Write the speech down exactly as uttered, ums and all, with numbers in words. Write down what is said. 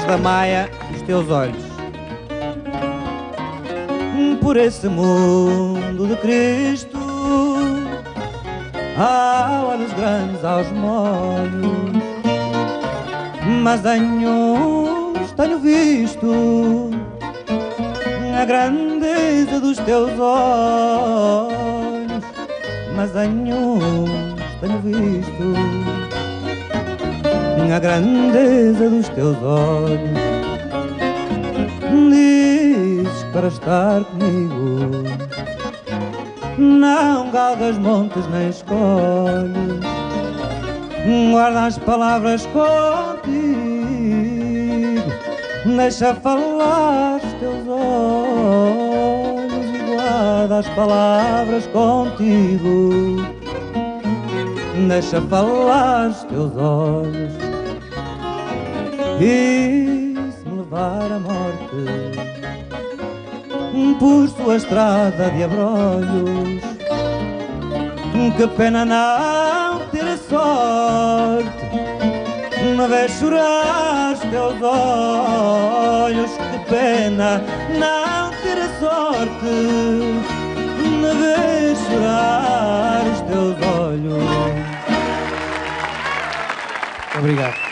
da Maia, os teus olhos. Por esse mundo de Cristo há olhos grandes aos molhos, mas a nenhuns tenho visto a grandeza dos teus olhos, mas a nenhuns tenho visto a grandeza dos teus olhos. Dizes para estar comigo, não galgas montes nem escolhes, guarda as palavras contigo, deixa falar os teus olhos e guarda as palavras contigo, deixa falar os teus olhos. E se me levar a morte por sua estrada de abrolhos, que pena não ter a sorte me ver chorar os teus olhos, que pena não ter a sorte me ver chorar os teus olhos. Obrigado.